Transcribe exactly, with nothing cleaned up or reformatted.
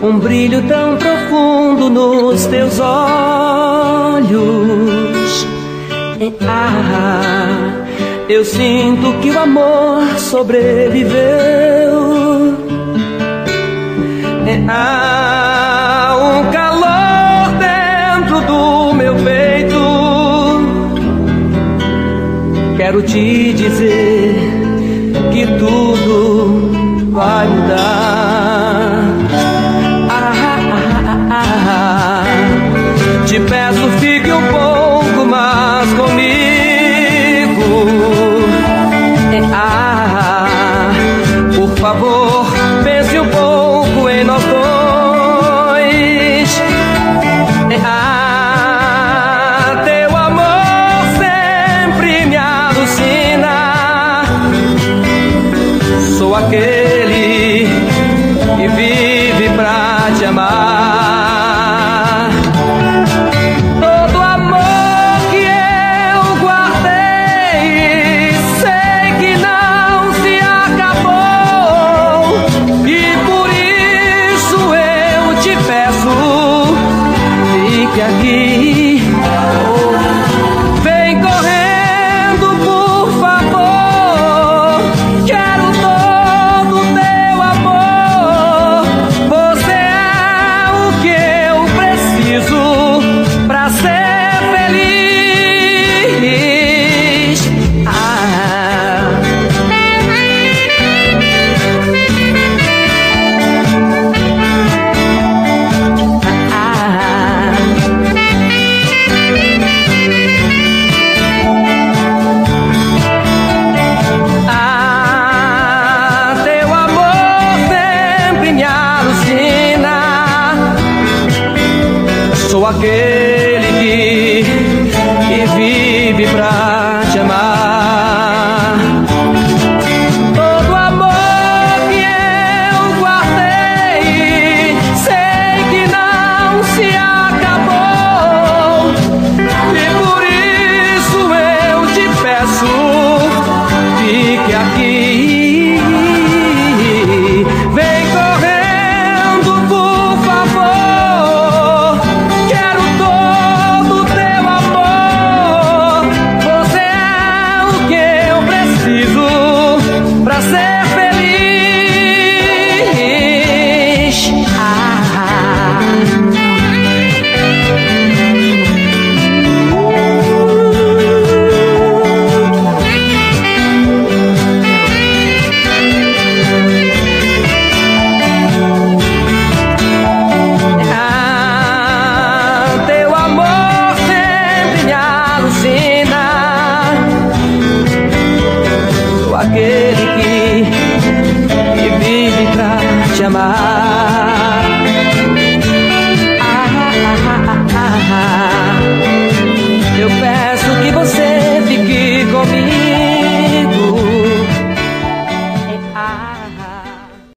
um brilho tão profundo nos teus olhos. Ah, eu sinto que o amor sobreviveu. Há um calor dentro do meu peito. Quero te dizer que tudo vai mudar. Ah, ah, ah, ah. Te peço, fique um pouco mais comigo. Ah, por favor, pense um pouco em nós dois. Ah, teu amor sempre me alucina. Sou aquele que vive pra te amar. Todo amor que eu guardei, sei que não se acabou, e por isso eu te peço, fique aqui. Vem correndo, por favor, quero todo teu amor. Você é o que eu preciso pra ser feliz. Ah. Ah, teu amor sempre me alucina. Sou aquele que, que vive pra te amar. Todo amor que eu guardei, sei que não se acabou, e por isso eu te peço, fique aqui. Vem correndo, por favor, quero todo teu amor. Você é o que eu preciso pra ser feliz. Ah. Ah, teu amor sempre me alucina. Sou aquele que, que vive pra te amar.